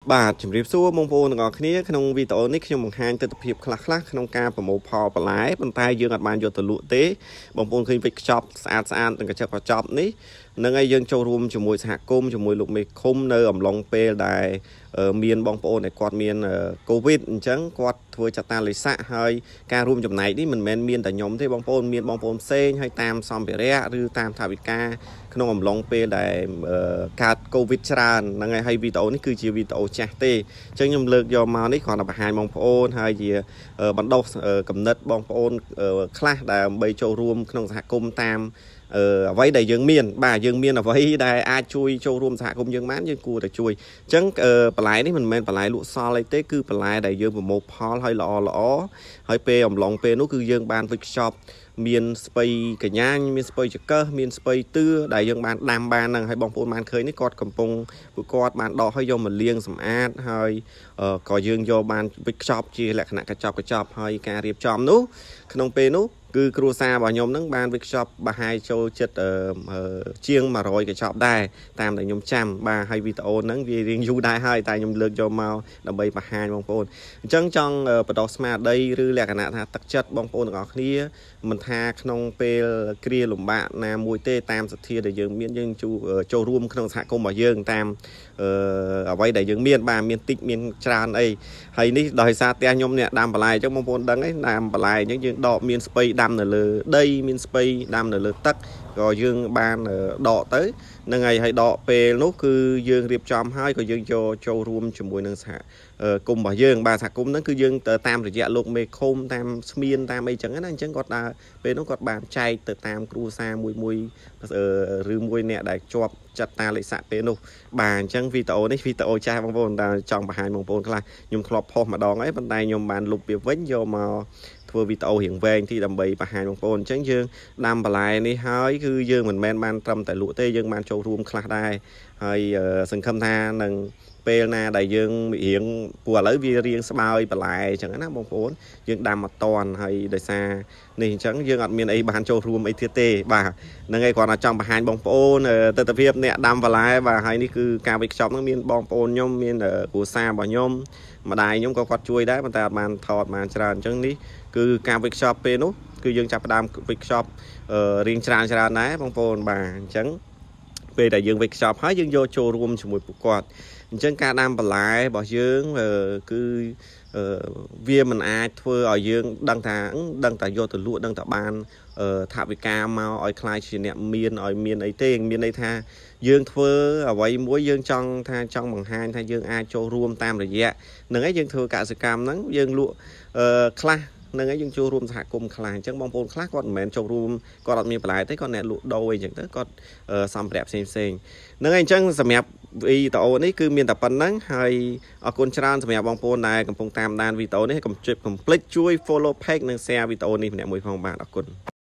បាទជំរាបសួរបងប្អូនទាំងអស់គ្នាក្នុងវីដេអូនេះខ្ញុំបង្ហាញទស្សនវិជ្ជាខ្លះៗក្នុងការប្រមូលផលបន្លែប៉ុន្តែយើងអត់បានយកទៅលក់ទេបងប្អូនឃើញពេជ្រខ្ចប់ស្អាតទាំងកញ្ចក់កញ្ចប់នេះនឹងឲ្យយើងចូលរួមជាមួយសហគមន៍ជាមួយលោកមេឃុំនៅអំឡុងពេលដែលមានបងប្អូនដែលគាត់មានកូវីដអញ្ចឹងគាត់ធ្វើចតាលិស័កហើយការរួមចំណែកនេះមិនមែនមានតែខ្ញុំទេបងប្អូនមានបងប្អូនផ្សេងហើយតាមសម្ភារៈឬតាមថវិកាក្នុងអំឡុងពេលដែលកើតកូវីដច្រើនហ្នឹងហើយវីដេអូនេះគឺជាវីដេអូចាស់ទេអញ្ចឹងខ្ញុំលើកយកមកនេះគ្រាន់តែបង្ហាញបងប្អូនហើយជាបណ្ដុះគំនិតបងប្អូនខ្លះដែលដើម្បីចូលរួមក្នុងសហគមន៍តាមអ្វីដែលយើងមានបាទយើងមានអ្វីដែលអាចជួយចូលរួមសហគមន៍យើងបានយើងគួរតែជួយអញ្ចឹងបន្លែនេះមិនមែនបន្លែលក់សល់អីទេគឺបន្លែដែលយើងប្រមូលផលឲ្យល្អហើយពេលអំឡុងពេលនោះគឺយើងបានវិចខ្ចប់មានស្ពៃកញ្ញាញមានស្ពៃចកឹះមានស្ពៃទឿដែលយើងបានដាំបានហ្នឹងហើយបងប្អូនបានឃើញនេះគាត់កំពុងពួកគាត់បានដកឲ្យយកមកលាងសម្អាតហើយក៏យើងយកបានវិចខ្ចប់ជាលក្ខណៈកញ្ចប់ហើយការរៀបចំនោះក្នុងពេលនោះគឺគ្រួសាររបស់ខ្ញុំហ្នឹងបានវិចខ្ចប់ប្រហែលចូលចិត្តជាង100កញ្ចប់ដែរតាមដែលខ្ញុំចាំបាទហើយវីដេអូហ្នឹងវារៀងយូរដែរហើយតែខ្ញុំលើកយកមកដើម្បីបង្ហាញបងប្អូនអញ្ចឹងចង់បដោះស្មារតីឬលក្ខណៈថាទឹកចិត្តបងប្អូនទាំងអស់គ្នាមិនថាក្នុងពេលគ្រាលំបាកណាមួយទេតាមសទ្ធាដែលយើងមានយើងចូលរួមក្នុងសហគមន៍របស់យើងតាមអ្វីដែលយើងមានបាទមានតិចមានច្រើនអីហើយនេះដោយសារផ្ទះខ្ញុំនេះដាំបន្លែអញ្ចឹងបងប្អូនដឹងឯងដាំបន្លែអញ្ចឹងយើងដកមានស្ពៃដាំនៅលើដីមានស្ពៃដាំនៅលើទឹកក៏យើងបានដកទៅនឹងហើយដកពេលនោះគឺយើងរៀបចំហើយក៏យើងចូលរួមជាមួយនឹងសហគមន៍របស់យើងបាទសហគមន៍ហ្នឹងគឺយើងតាមរយៈលោកមេឃុំតាមស្មៀនតាមអីចឹងណាអញ្ចឹងគាត់ដើរពេលនោះគាត់បានចែកទៅតាមគ្រួសារមួយឬមួយអ្នកដែលជាប់ចាត់តាលិស័កពេលនោះបាទអញ្ចឹងវីដេអូនេះវីដេអូចាស់បងប្អូនដែលចង់បង្ហាញបងប្អូនខ្លះខ្ញុំធ្លាប់ផុសម្ដងហើយប៉ុន្តែខ្ញុំបានលុបវាវិញយកមកធ្វើវីដេអូរៀងវែងទីដើម្បីបង្ហាញបងប្អូនអញ្ចឹងយើងដាំបន្លែនេះហើយគឺយើងមិនមែនបានត្រឹមតែលក់ទេយើងបានចូលរួមខ្លះដែរហើយសង្ឃឹមថានឹងពេលណាដែលយើងរៀងព្រោះឥឡូវវារៀងស្បើយបន្លែអញ្ចឹងណាបងប្អូនយើងដាំអត់តាន់ហើយដោយសារនេះអញ្ចឹងយើងអត់មានអីបានចូលរួមអីទៀតទេបាទហ្នឹងហើយគ្រាន់តែចង់បង្ហាញបងប្អូនទស្សនវិជ្ជាអ្នកដាំបន្លែបាទហើយនេះគឺការវិចខ្ចប់ហ្នឹងមានបងប្អូនខ្ញុំមានគ្រួសាររបស់ខ្ញុំម្ដាយខ្ញុំក៏គាត់ជួយដែរប៉ុន្តែអត់បានថតបានច្រើនអញ្ចឹងនេះគឺការវិចខ្ចប់ពេលនោះគឺយើងចាប់ផ្ដើមវិចខ្ចប់រៀងច្រើនដែរបងប្អូនបាទអញ្ចឹងពេលដែលយើងវិចខ្ចប់ហើយយើងយកចូលរួមជាមួយពួកគាត់អញ្ចឹងការដាំបន្លែរបស់យើងគឺវាមិនអាចធ្វើឲ្យយើងដឹងថាយកទៅលក់ដឹងថាបានថវិកាមកឲ្យខ្លាយជាអ្នកមានឲ្យមានអីទេមានន័យថាយើងធ្វើអ្វីមួយយើងចង់បង្ហាញថាយើងអាចចូលរួមតាមរយៈហ្នឹងហើយយើងធ្វើកសិកម្មហ្នឹងយើងលក់ខ្លះនឹងឯងយើងចូលរួមសហគមន៍ខ្លះអញ្ចឹងបងប្អូនខ្លះគាត់មិនមែនចូលរួមគាត់អត់មានបន្លែទេគាត់អ្នកលក់ដូរអីអញ្ចឹងទៅគាត់សម្ភារៈផ្សេងហ្នឹងឯងអញ្ចឹងសម្រាប់វីដេអូនេះគឺមានតែប៉ុណ្្នឹងហើយអរគុណច្រើនសម្រាប់បងប្អូនដែលកំពុងតាមដានវីដេអូនេះកុំភ្លេចជួយ follow page និង share វីដេអូនេះម្នាក់មួយផងបាទអរគុណ